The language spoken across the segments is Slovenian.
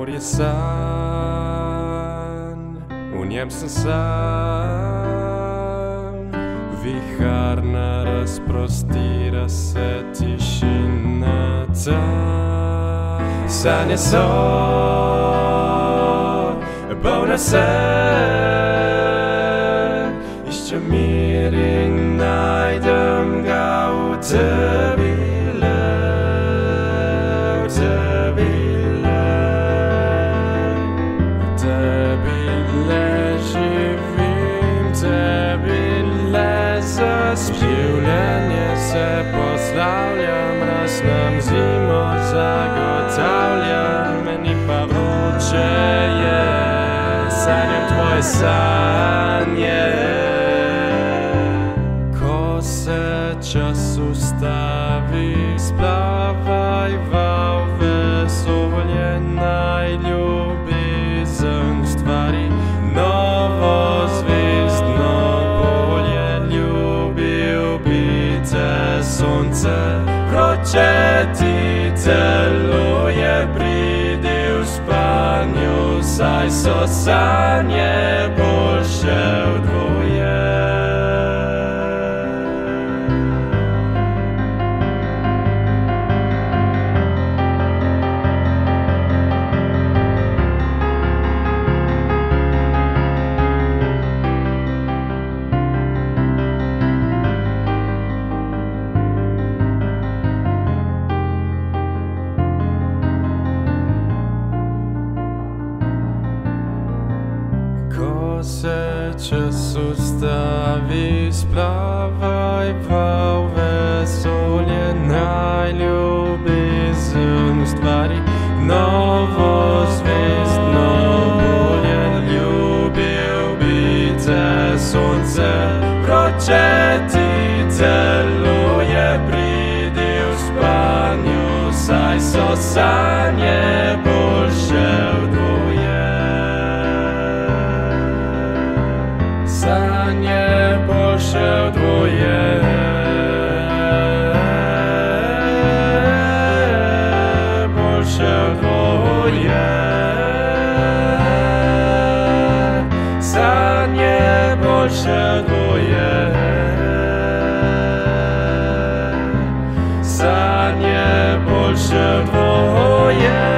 je san, u njem sam sam. Viharna rasprostira se tišina ta. San je so, polna se, išćem mir i najdem ga u tebi. Življenje se poslavljam, raz nam zimo zagotavljam, meni pa vruće je, sanjam tvoje sanje. Ko se čas ustavi, splavaj val vesolje, najljubizem stvari novo zvizdno polje. Sunce vroče ti teluje, pridi u spanju, saj so sanje boljše od dvoje. Ko se čas ustavi, splavaj val vesolje, najljubizem stvari novo zvizdno polje. Ljubil bi te sunce, vroče ti teluje, pridi u spanju, saj so sanje boljše od dvoje. Sanje boljše od dvoje. Boljše od dvoje. Sanje boljše od dvoje. Sanje boljše od dvoje.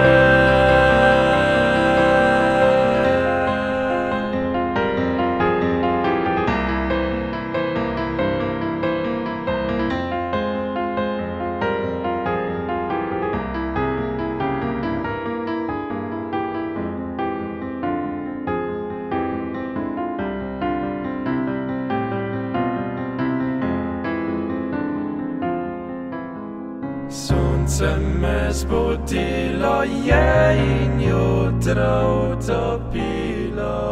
Sunce me zbudilo je in jutro utopilo.